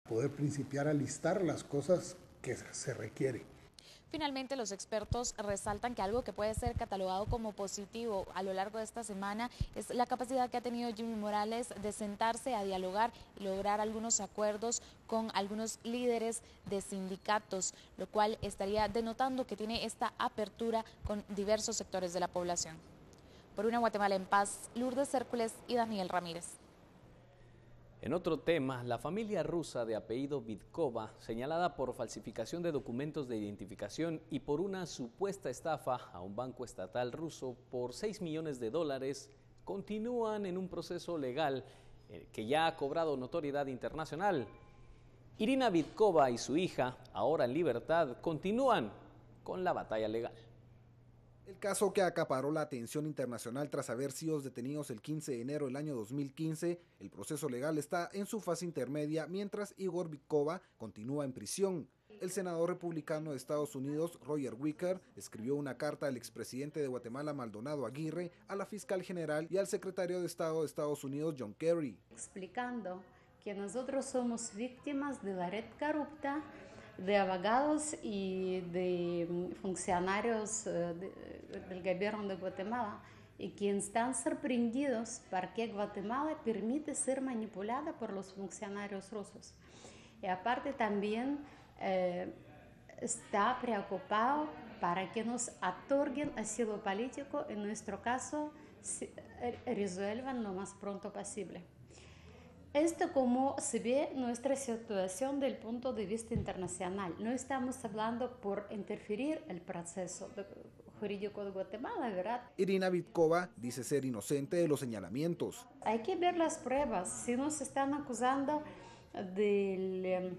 Poder principiar a listar las cosas que se requieren. Finalmente, los expertos resaltan que algo que puede ser catalogado como positivo a lo largo de esta semana es la capacidad que ha tenido Jimmy Morales de sentarse a dialogar y lograr algunos acuerdos con algunos líderes de sindicatos, lo cual estaría denotando que tiene esta apertura con diversos sectores de la población. Por una Guatemala en paz, Lourdes Hércules y Daniel Ramírez. En otro tema, la familia rusa de apellido Vidkova, señalada por falsificación de documentos de identificación y por una supuesta estafa a un banco estatal ruso por $6 millones, continúan en un proceso legal que ya ha cobrado notoriedad internacional. Irina Vidkova y su hija, ahora en libertad, continúan con la batalla legal. El caso que acaparó la atención internacional tras haber sido detenidos el 15 de enero del año 2015, el proceso legal está en su fase intermedia mientras Igor Vidkova continúa en prisión. El senador republicano de Estados Unidos, Roger Wicker, escribió una carta al expresidente de Guatemala, Maldonado Aguirre, a la fiscal general y al secretario de Estado de Estados Unidos, John Kerry, explicando que nosotros somos víctimas de la red corrupta de abogados y de funcionarios del gobierno de Guatemala y que están sorprendidos porque Guatemala permite ser manipulada por los funcionarios rusos. Y aparte también está preocupado para que nos otorguen asilo político, en nuestro caso resuelvan lo más pronto posible. Esto como se ve nuestra situación del punto de vista internacional. No estamos hablando por interferir el proceso jurídico de Guatemala, ¿verdad? Irina Vidkova dice ser inocente de los señalamientos. Hay que ver las pruebas. Si nos están acusando de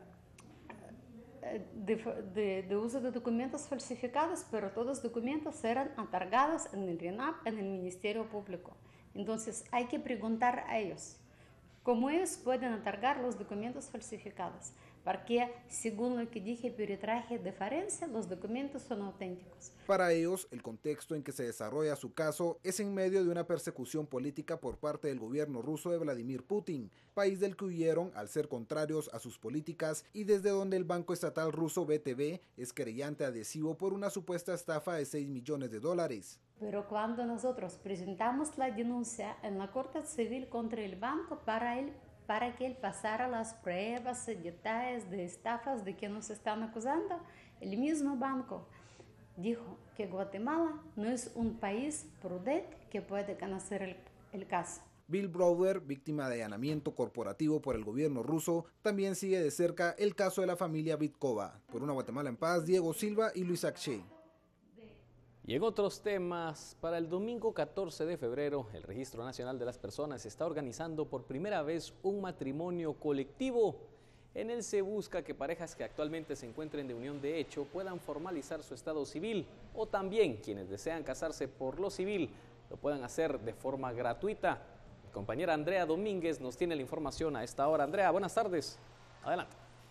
uso de documentos falsificados, pero todos los documentos eran otorgados en el RENAP, en el Ministerio Público. Entonces hay que preguntar a ellos cómo ellos pueden otorgar los documentos falsificados, porque según lo que dije, peritaje de forense, los documentos son auténticos. Para ellos, el contexto en que se desarrolla su caso es en medio de una persecución política por parte del gobierno ruso de Vladimir Putin, país del que huyeron al ser contrarios a sus políticas y desde donde el banco estatal ruso VTB es querellante adhesivo por una supuesta estafa de $6 millones. Pero cuando nosotros presentamos la denuncia en la Corte Civil contra el banco para que él pasara las pruebas y detalles de estafas de que nos están acusando, el mismo banco dijo que Guatemala no es un país prudente que puede conocer el caso. Bill Browder, víctima de allanamiento corporativo por el gobierno ruso, también sigue de cerca el caso de la familia Vidkova. Por una Guatemala en paz, Diego Silva y Luis Aché. Y en otros temas, para el domingo 14 de febrero, el Registro Nacional de las Personas está organizando por primera vez un matrimonio colectivo. En él se busca que parejas que actualmente se encuentren de unión de hecho puedan formalizar su estado civil o también quienes desean casarse por lo civil lo puedan hacer de forma gratuita. Mi compañera Andrea Domínguez nos tiene la información a esta hora. Andrea, buenas tardes. Adelante.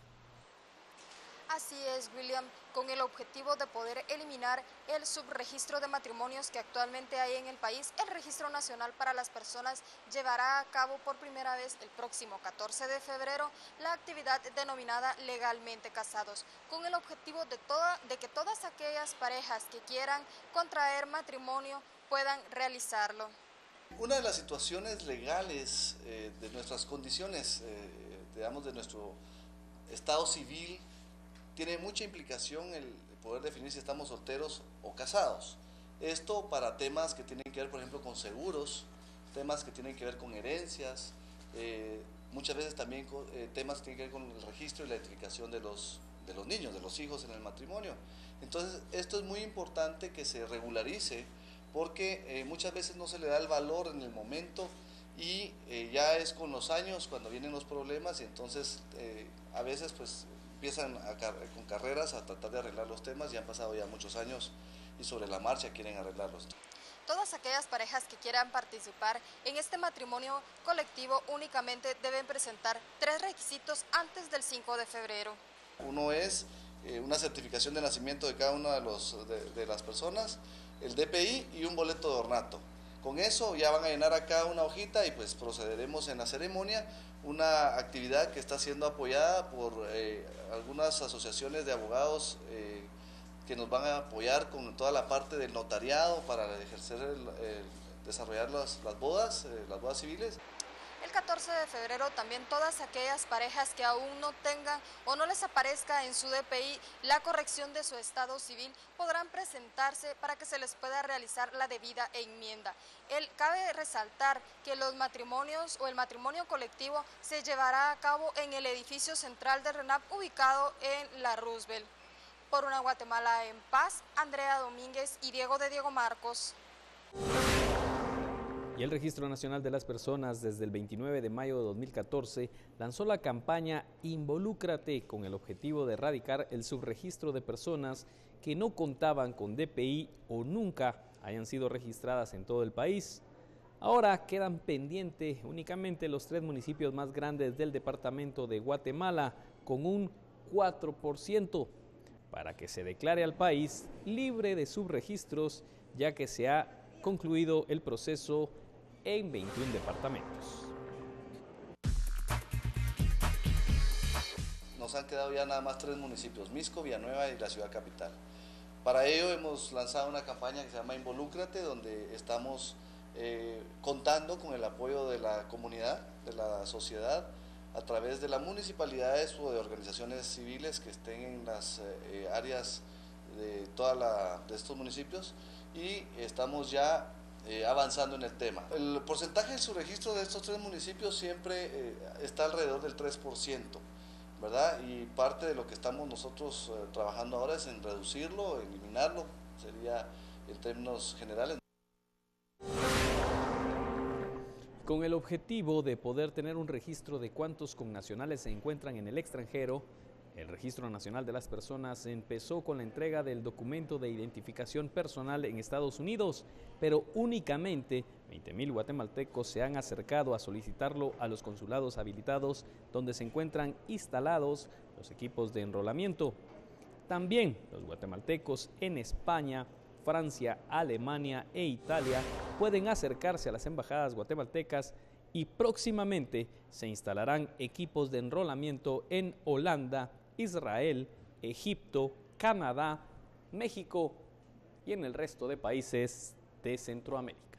Así es, William, con el objetivo de poder eliminar el subregistro de matrimonios que actualmente hay en el país, el Registro Nacional para las Personas llevará a cabo por primera vez el próximo 14 de febrero la actividad denominada Legalmente Casados, con el objetivo de que todas aquellas parejas que quieran contraer matrimonio puedan realizarlo. Una de las situaciones legales de nuestras condiciones, digamos de nuestro estado civil, tiene mucha implicación el poder definir si estamos solteros o casados. Esto para temas que tienen que ver, por ejemplo, con seguros, temas que tienen que ver con herencias, muchas veces también temas que tienen que ver con el registro y la identificación de los niños, de los hijos en el matrimonio. Entonces, esto es muy importante que se regularice porque muchas veces no se le da el valor en el momento y ya es con los años cuando vienen los problemas y entonces a veces pues empiezan con carreras a tratar de arreglar los temas y han pasado ya muchos años y sobre la marcha quieren arreglarlos. Todas aquellas parejas que quieran participar en este matrimonio colectivo únicamente deben presentar 3 requisitos antes del 5 de febrero. Uno es una certificación de nacimiento de cada una de las personas, el DPI y un boleto de ornato. Con eso ya van a llenar acá una hojita y pues procederemos en la ceremonia, una actividad que está siendo apoyada por algunas asociaciones de abogados que nos van a apoyar con toda la parte del notariado para ejercer desarrollar las bodas civiles. El 14 de febrero también todas aquellas parejas que aún no tengan o no les aparezca en su DPI la corrección de su estado civil podrán presentarse para que se les pueda realizar la debida enmienda. Cabe resaltar que los matrimonios o el matrimonio colectivo se llevará a cabo en el edificio central de RENAP ubicado en la Roosevelt. Por una Guatemala en paz, Andrea Domínguez y Diego de Diego Marcos. Y el Registro Nacional de las Personas desde el 29 de mayo de 2014 lanzó la campaña Involúcrate con el objetivo de erradicar el subregistro de personas que no contaban con DPI o nunca hayan sido registradas en todo el país. Ahora quedan pendientes únicamente los 3 municipios más grandes del departamento de Guatemala con un 4% para que se declare al país libre de subregistros, ya que se ha concluido el proceso en 21 departamentos. Nos han quedado ya nada más 3 municipios, Mixco, Villanueva y la ciudad capital. Para ello hemos lanzado una campaña que se llama Involúcrate, donde estamos contando con el apoyo de la comunidad, de la sociedad, a través de las municipalidades o de organizaciones civiles que estén en las áreas de de estos municipios, y estamos ya avanzando en el tema. El porcentaje de subregistro de estos 3 municipios siempre está alrededor del 3%, ¿verdad? Y parte de lo que estamos nosotros trabajando ahora es en reducirlo, eliminarlo, sería en términos generales. Con el objetivo de poder tener un registro de cuántos connacionales se encuentran en el extranjero, el Registro Nacional de las Personas empezó con la entrega del documento de identificación personal en Estados Unidos, pero únicamente 20,000 guatemaltecos se han acercado a solicitarlo a los consulados habilitados donde se encuentran instalados los equipos de enrolamiento. También los guatemaltecos en España, Francia, Alemania e Italia pueden acercarse a las embajadas guatemaltecas y próximamente se instalarán equipos de enrolamiento en Holanda, Israel, Egipto, Canadá, México y en el resto de países de Centroamérica.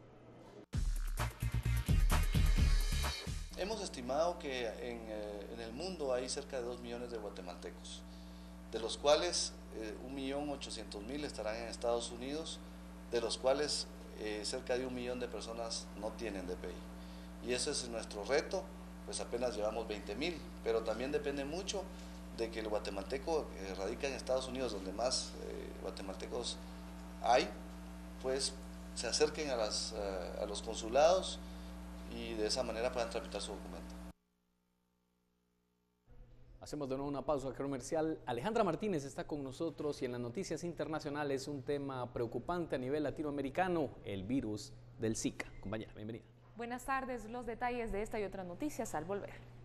Hemos estimado que en el mundo hay cerca de 2 millones de guatemaltecos, de los cuales 1.800.000 estarán en Estados Unidos, de los cuales cerca de 1 millón de personas no tienen DPI. Y ese es nuestro reto, pues apenas llevamos 20,000, pero también depende mucho de que el guatemalteco radica en Estados Unidos, donde más guatemaltecos hay, pues se acerquen a los consulados y de esa manera puedan tramitar su documento. Hacemos de nuevo una pausa comercial. Alejandra Martínez está con nosotros y en las noticias internacionales un tema preocupante a nivel latinoamericano, el virus del Zika. Compañera, bienvenida. Buenas tardes, los detalles de esta y otras noticias al volver.